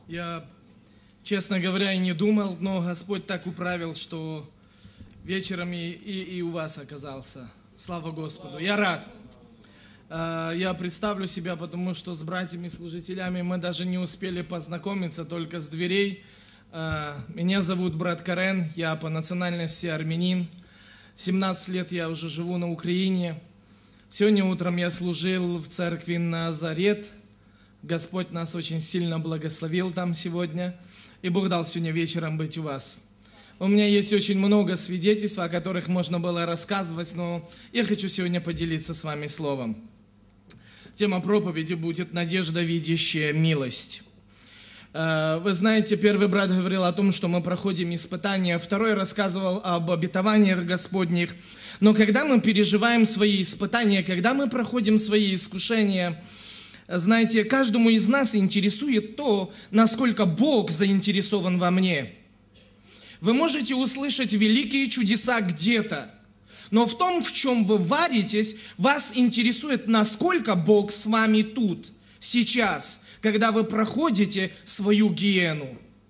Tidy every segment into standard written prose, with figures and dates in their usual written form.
Я, честно говоря, и не думал, но Господь так управил, что вечером и у вас оказался. Слава Господу. Я рад. Я представлю себя, потому что с братьями-служителями мы даже не успели познакомиться, только с дверей. Меня зовут брат Карен, я по национальности армянин. 17 лет я уже живу на Украине. Сегодня утром я служил в церкви Назарет. Господь нас очень сильно благословил там сегодня. И Бог дал сегодня вечером быть у вас. У меня есть очень много свидетельств, о которых можно было рассказывать, но я хочу сегодня поделиться с вами словом. Тема проповеди будет «Надежда, видящая милость». Вы знаете, первый брат говорил о том, что мы проходим испытания, второй рассказывал об обетованиях Господних. Но когда мы переживаем свои испытания, когда мы проходим свои искушения, знаете, каждому из нас интересует то, насколько Бог заинтересован во мне. Вы можете услышать великие чудеса где-то, но в том, в чем вы варитесь, вас интересует, насколько Бог с вами тут, сейчас, когда вы проходите свою гиену.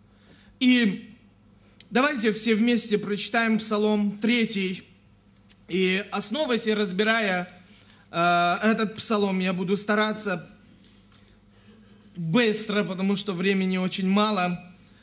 И давайте все вместе прочитаем Псалом 3. И основываясь и разбирая этот псалом, я буду стараться быстро, потому что времени очень мало.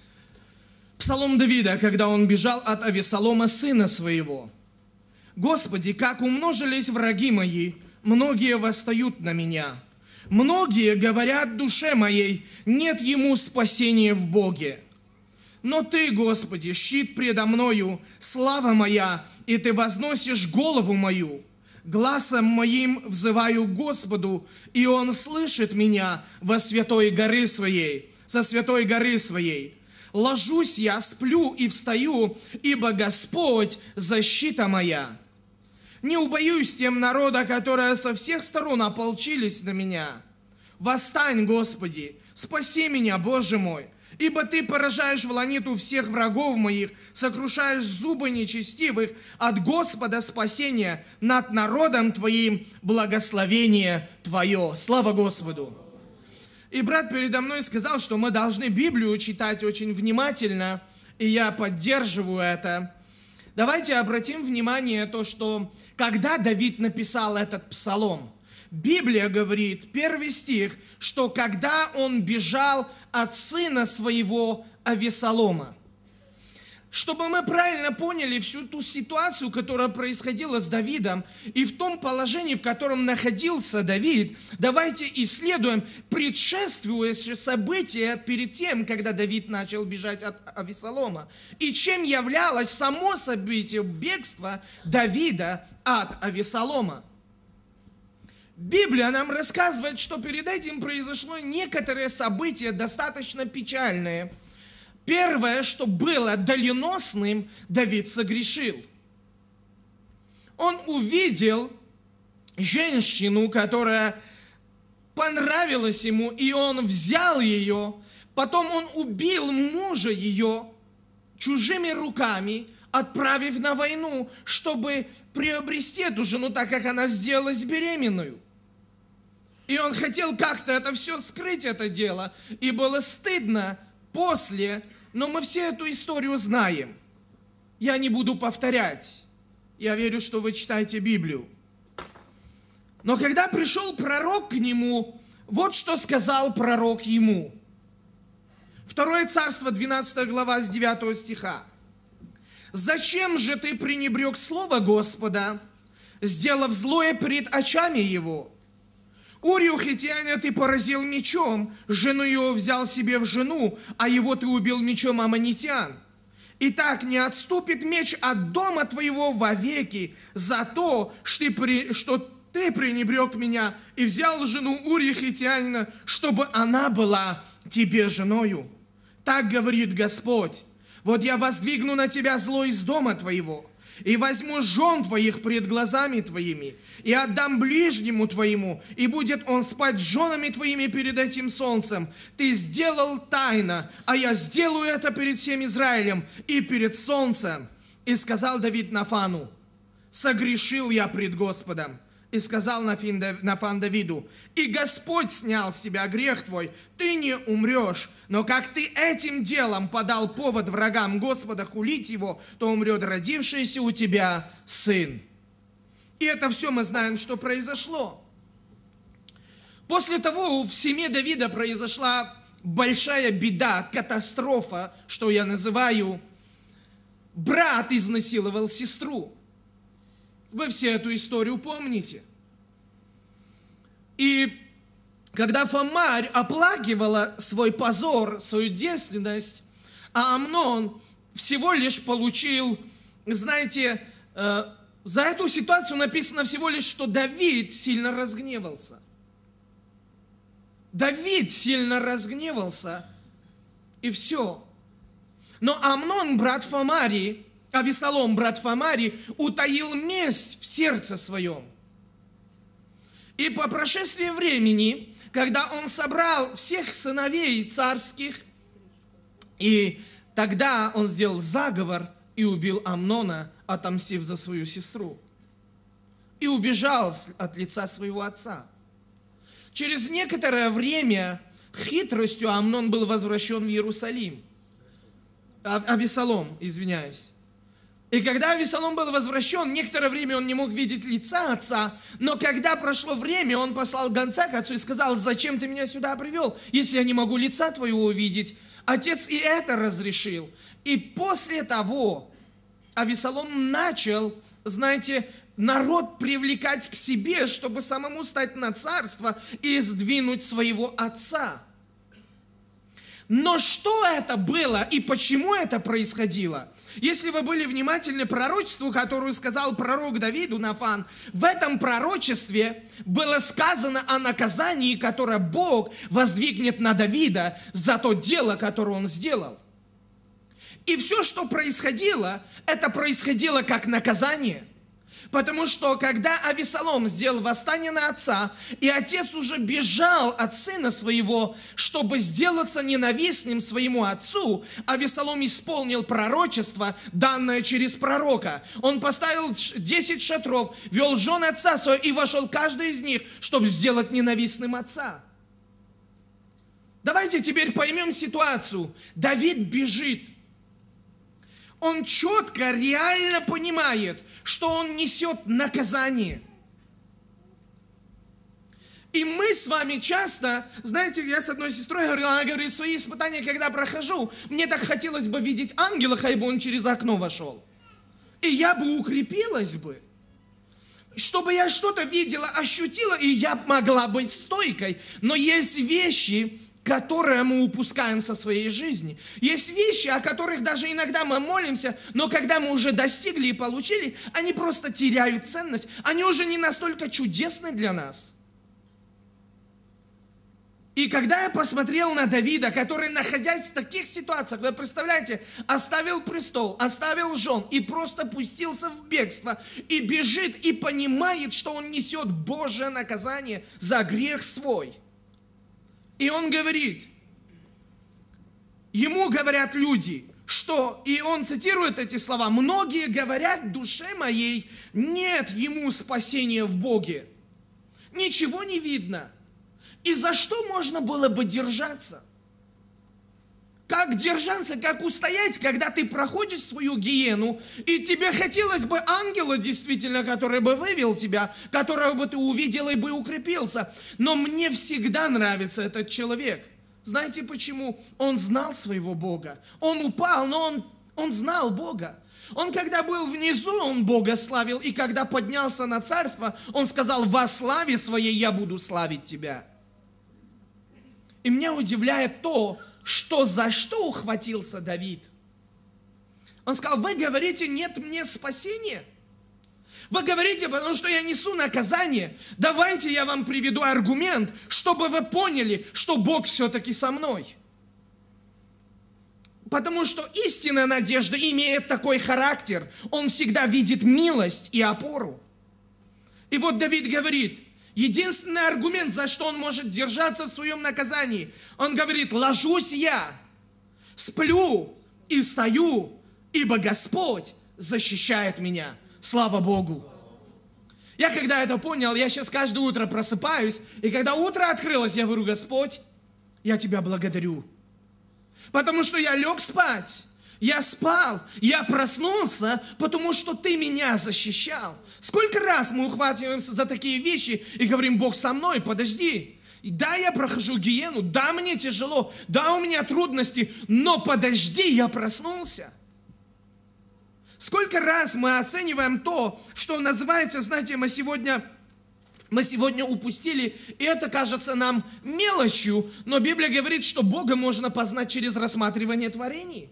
Псалом Давида, когда он бежал от Авесолома, сына своего. «Господи, как умножились враги мои, многие восстают на меня. Многие говорят душе моей, нет ему спасения в Боге. Но Ты, Господи, щит предо мною, слава моя, и Ты возносишь голову мою. Гласом моим взываю к Господу, и Он слышит меня во святой горы своей, со святой горы своей. Ложусь я, сплю и встаю, ибо Господь защита моя. Не убоюсь тем народа, которые со всех сторон ополчились на меня. Восстань, Господи, спаси меня, Боже мой, ибо Ты поражаешь в ланиту всех врагов моих, сокрушаешь зубы нечестивых, от Господа спасение, над народом Твоим благословение Твое». Слава Господу! И брат передо мной сказал, что мы должны Библию читать очень внимательно, и я поддерживаю это. Давайте обратим внимание на то, что когда Давид написал этот псалом, Библия говорит, 1 стих, что когда он бежал от сына своего Авесолома. Чтобы мы правильно поняли всю ту ситуацию, которая происходила с Давидом, и в том положении, в котором находился Давид, давайте исследуем предшествующие события перед тем, когда Давид начал бежать от Авесолома. И чем являлось само событие бегства Давида от Авесолома. Библия нам рассказывает, что перед этим произошло некоторые события достаточно печальные. Первое, что было доленосным, Давид согрешил. Он увидел женщину, которая понравилась ему, и он взял ее. Потом он убил мужа ее чужими руками, отправив на войну, чтобы приобрести эту жену, так как она сделалась беременную. И он хотел как-то это все скрыть, это дело, и было стыдно после, но мы все эту историю знаем. Я не буду повторять. Я верю, что вы читаете Библию. Но когда пришел пророк к нему, вот что сказал пророк ему. 2 Царство, 12 глава, с 9 стиха. «Зачем же ты пренебрег слово Господа, сделав злое пред очами его? Урию хиттяня ты поразил мечом, жену его взял себе в жену, а его ты убил мечом аммонитян. Итак, не отступит меч от дома твоего вовеки за то, что ты пренебрег меня и взял жену Урии хиттянина, чтобы она была тебе женою. Так говорит Господь. Вот я воздвигну на тебя зло из дома твоего, и возьму жен твоих пред глазами твоими, и отдам ближнему твоему, и будет он спать с женами твоими перед этим солнцем. Ты сделал тайно, а я сделаю это перед всем Израилем и перед солнцем. И сказал Давид Нафану: согрешил я пред Господом. и сказал Нафан Давиду: «И Господь снял с тебя грех твой, ты не умрешь, но как ты этим делом подал повод врагам Господа хулить его, то умрет родившийся у тебя сын». И это все мы знаем, что произошло. После того в семье Давида произошла большая беда, катастрофа, что я называю, брат изнасиловал сестру. Вы все эту историю помните. И когда Фомарь оплакивала свой позор, свою девственность, а Амнон всего лишь получил, знаете, за эту ситуацию написано всего лишь, что Давид сильно разгневался. Давид сильно разгневался, и все. Но Амнон, брат Фомари, Авесолом, брат Фомари, утаил месть в сердце своем. И по прошествии времени, когда он собрал всех сыновей царских, и тогда он сделал заговор и убил Амнона, отомстив за свою сестру. И убежал от лица своего отца. Через некоторое время хитростью Амнон был возвращен в Иерусалим. Авесолом, извиняюсь. И когда Авесолом был возвращен, некоторое время он не мог видеть лица отца, но когда прошло время, он послал гонца к отцу и сказал: «Зачем ты меня сюда привел, если я не могу лица твоего увидеть?» Отец и это разрешил. И после того Авесолом начал, знаете, народ привлекать к себе, чтобы самому стать на царство и сдвинуть своего отца. Но что это было и почему это происходило? Если вы были внимательны пророчеству, которое сказал пророк Давиду Нафан, в этом пророчестве было сказано о наказании, которое Бог воздвигнет на Давида за то дело, которое он сделал. И все, что происходило, это происходило как наказание. Потому что, когда Авесолом сделал восстание на отца, и отец уже бежал от сына своего, чтобы сделаться ненавистным своему отцу, Авесолом исполнил пророчество, данное через пророка. Он поставил 10 шатров, вел жен отца своего и вошел каждый из них, чтобы сделать ненавистным отца. Давайте теперь поймем ситуацию. Давид бежит. Он четко, реально понимает, что он несет наказание. И мы с вами часто, знаете, я с одной сестрой говорила, она говорит, свои испытания, когда прохожу, мне так хотелось бы видеть ангела, хай бы он через окно вошел. И я бы укрепилась бы. Чтобы я что-то видела, ощутила, и я могла быть стойкой. Но есть вещи, которые мы упускаем со своей жизни. Есть вещи, о которых даже иногда мы молимся, но когда мы уже достигли и получили, они просто теряют ценность. Они уже не настолько чудесны для нас. И когда я посмотрел на Давида, который, находясь в таких ситуациях, вы представляете, оставил престол, оставил жен и просто пустился в бегство, и бежит, и понимает, что он несет Божье наказание за грех свой. И он говорит, ему говорят люди, что, и он цитирует эти слова, многие говорят в душе моей, нет ему спасения в Боге. Ничего не видно. И за что можно было бы держаться? Как держаться, как устоять, когда ты проходишь свою гиену, и тебе хотелось бы ангела действительно, который бы вывел тебя, которого бы ты увидел и бы укрепился. Но мне всегда нравится этот человек. Знаете почему? Он знал своего Бога. Он упал, но он знал Бога. Он, когда был внизу, он Бога славил, и когда поднялся на царство, он сказал, во славе своей я буду славить тебя. И меня удивляет то, что за что ухватился Давид. Он сказал, вы говорите, нет мне спасения. Вы говорите, потому что я несу наказание. Давайте я вам приведу аргумент, чтобы вы поняли, что Бог все-таки со мной. Потому что истинная надежда имеет такой характер. Он всегда видит милость и опору. И вот Давид говорит, единственный аргумент, за что он может держаться в своем наказании, он говорит, ложусь я, сплю и встаю, ибо Господь защищает меня. Слава Богу. Я когда это понял, я сейчас каждое утро просыпаюсь, и когда утро открылось, я говорю: Господь, я Тебя благодарю. Потому что я лег спать, я спал, я проснулся, потому что Ты меня защищал. Сколько раз мы ухватываемся за такие вещи и говорим: Бог со мной, подожди. Да, я прохожу гиену, да, мне тяжело, да, у меня трудности, но подожди, я проснулся. Сколько раз мы оцениваем то, что называется, знаете, мы сегодня упустили, и это кажется нам мелочью, но Библия говорит, что Бога можно познать через рассматривание творений.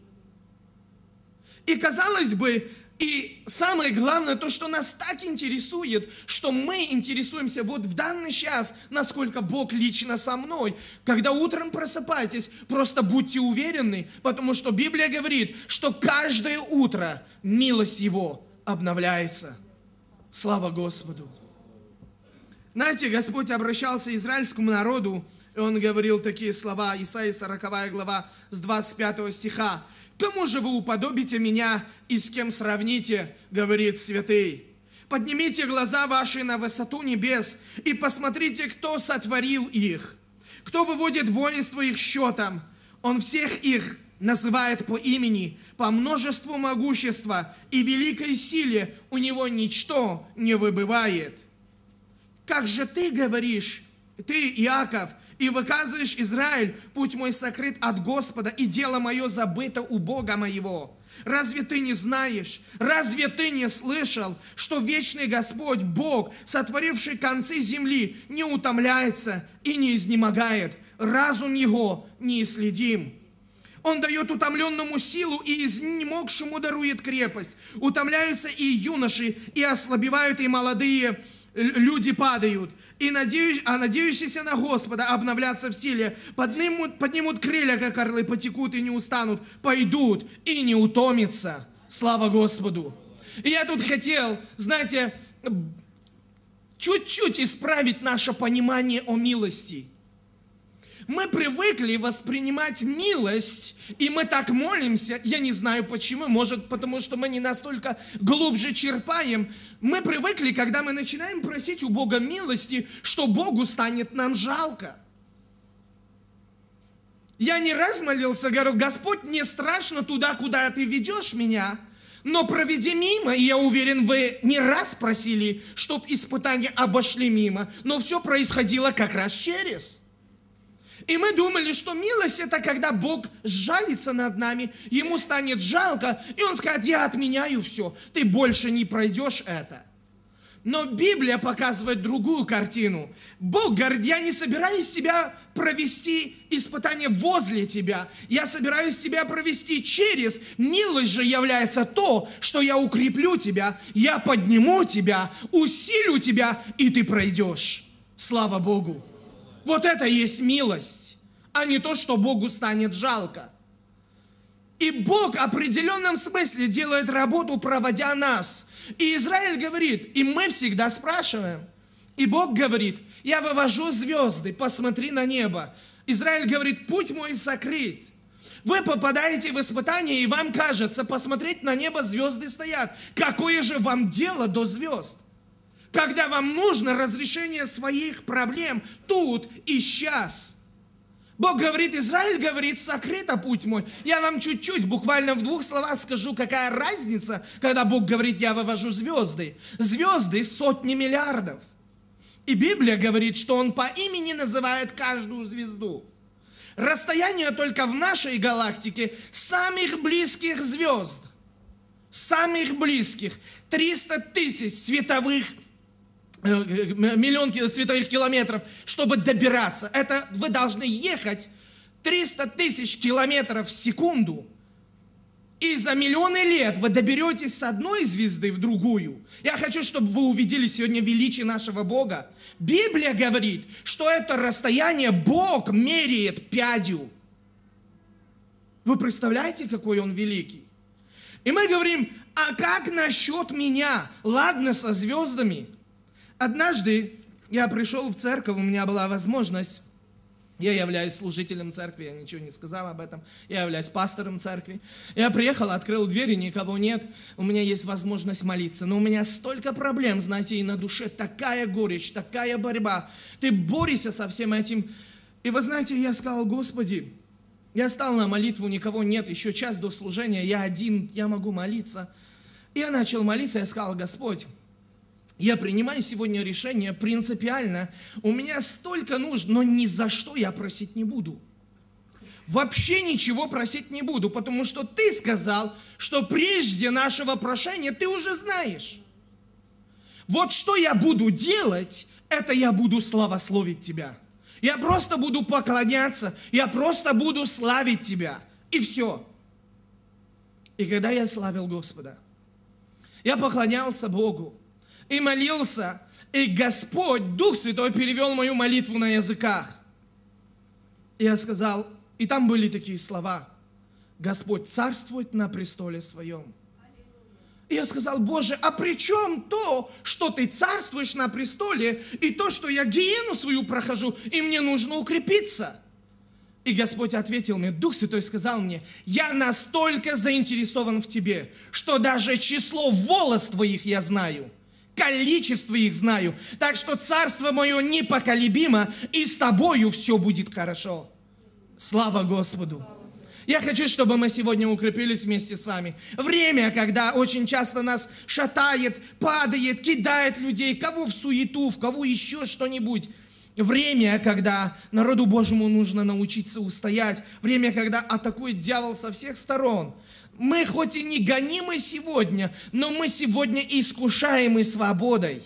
И казалось бы, и самое главное, то, что нас так интересует, что мы интересуемся вот в данный час, насколько Бог лично со мной. Когда утром просыпаетесь, просто будьте уверены, потому что Библия говорит, что каждое утро милость Его обновляется. Слава Господу! Знаете, Господь обращался к израильскому народу, и Он говорил такие слова, Исаия 40 глава с 25 стиха. «Кому же вы уподобите меня и с кем сравните, говорит святый? Поднимите глаза ваши на высоту небес и посмотрите, кто сотворил их, кто выводит воинство их счетом. Он всех их называет по имени, по множеству могущества и великой силе у него ничто не выбывает. Как же ты говоришь, ты, Иаков, и выказываешь, Израиль, путь мой сокрыт от Господа, и дело мое забыто у Бога моего. Разве ты не знаешь, разве ты не слышал, что вечный Господь, Бог, сотворивший концы земли, не утомляется и не изнемогает, разум Его неисследим? Он дает утомленному силу, и изнемогшему дарует крепость. Утомляются и юноши, и ослабевают, и молодые люди падают. А надеющиеся на Господа обновлятся в силе, поднимут крылья, как орлы, потекут и не устанут, пойдут и не утомятся. Слава Господу! И я тут хотел, знаете, чуть-чуть исправить наше понимание о милости. Мы привыкли воспринимать милость, и мы так молимся, я не знаю почему, может потому что мы не настолько глубже черпаем. Мы привыкли, когда мы начинаем просить у Бога милости, что Богу станет нам жалко. Я не раз молился, говорил: Господь, мне страшно туда, куда Ты ведешь меня, но проведи мимо. И я уверен, вы не раз просили, чтобы испытания обошли мимо, но все происходило как раз через. И мы думали, что милость — это когда Бог сжалится над нами, Ему станет жалко, и Он скажет: я отменяю все, ты больше не пройдешь это. Но Библия показывает другую картину. Бог говорит: я не собираюсь тебя провести испытание возле тебя, я собираюсь тебя провести через. Милость же является то, что я укреплю тебя, я подниму тебя, усилю тебя, и ты пройдешь. Слава Богу! Вот это и есть милость, а не то, что Богу станет жалко. И Бог в определенном смысле делает работу, проводя нас. И Израиль говорит, и мы всегда спрашиваем, и Бог говорит: я вывожу звезды, посмотри на небо. Израиль говорит: путь мой сокрыт. Вы попадаете в испытание, и вам кажется, посмотреть на небо, звезды стоят. Какое же вам дело до звезд? Когда вам нужно разрешение своих проблем тут и сейчас. Бог говорит, Израиль говорит: сокрыто путь мой. Я вам чуть-чуть, буквально в 2 словах скажу, какая разница, когда Бог говорит: я вывожу звезды. Звезды сотни миллиардов. И Библия говорит, что Он по имени называет каждую звезду. Расстояние только в нашей галактике самых близких звезд, самых близких, 300 тысяч световых миллион световых километров, чтобы добираться. Это вы должны ехать 300 тысяч километров в секунду. И за миллионы лет вы доберетесь с одной звезды в другую. Я хочу, чтобы вы увидели сегодня величие нашего Бога. Библия говорит, что это расстояние Бог меряет пядью. Вы представляете, какой Он великий? И мы говорим: а как насчет меня? Ладно, со звездами. Однажды я пришел в церковь, у меня была возможность Я являюсь служителем церкви, я ничего не сказал об этом. Я являюсь пастором церкви. Я приехал, открыл двери, никого нет. У меня есть возможность молиться. Но у меня столько проблем, знаете, и на душе такая горечь, такая борьба. Ты борешься со всем этим. И вы знаете, я сказал: Господи, я стал на молитву, никого нет, еще час до служения, я один, я могу молиться. И я начал молиться, я сказал: Господь, я принимаю сегодня решение принципиально. У меня столько нужд, но ни за что я просить не буду. Вообще ничего просить не буду, потому что Ты сказал, что прежде нашего прошения Ты уже знаешь. Вот что я буду делать, это я буду славословить Тебя. Я просто буду поклоняться, я просто буду славить Тебя. И все. И когда я славил Господа, я поклонялся Богу и молился, и Господь, Дух Святой, перевел мою молитву на языках. И я сказал, и там были такие слова: Господь царствует на престоле Своем. И я сказал: Боже, а при чем то, что Ты царствуешь на престоле, и то, что я гиену свою прохожу, и мне нужно укрепиться? И Господь ответил мне, Дух Святой сказал мне: я настолько заинтересован в тебе, что даже число волос твоих я знаю, количество их знаю, так что царство мое непоколебимо, и с тобою все будет хорошо. Слава Господу! Я хочу, чтобы мы сегодня укрепились вместе с вами. Время, когда очень часто нас шатает, падает, кидает людей, кого в суету, в кого еще что-нибудь. Время, когда народу Божьему нужно научиться устоять. Время, когда атакует дьявол со всех сторон. Мы хоть и не гонимы сегодня, но мы сегодня искушаемы свободой.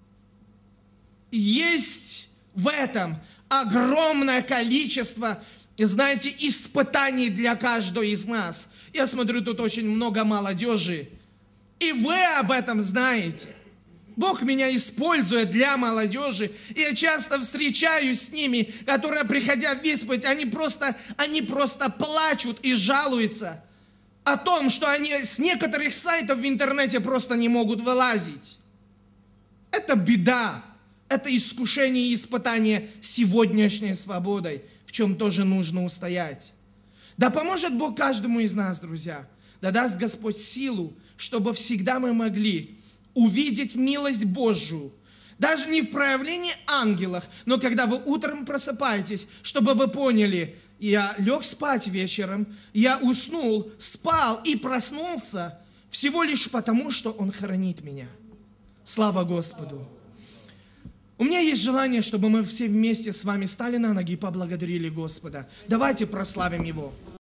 Есть в этом огромное количество, знаете, испытаний для каждого из нас. Я смотрю, тут очень много молодежи. И вы об этом знаете. Бог меня использует для молодежи. И я часто встречаюсь с ними, которые, приходя в исповедь, они просто плачут и жалуются о том, что они с некоторых сайтов в интернете просто не могут вылазить. Это беда. Это искушение и испытание сегодняшней свободой, в чем тоже нужно устоять. Да поможет Бог каждому из нас, друзья. Да даст Господь силу, чтобы всегда мы могли увидеть милость Божию. Даже не в проявлении ангелов, но когда вы утром просыпаетесь, чтобы вы поняли: я лег спать вечером, я уснул, спал и проснулся всего лишь потому, что Он хранит меня. Слава Господу! У меня есть желание, чтобы мы все вместе с вами стали на ноги и поблагодарили Господа. Давайте прославим Его.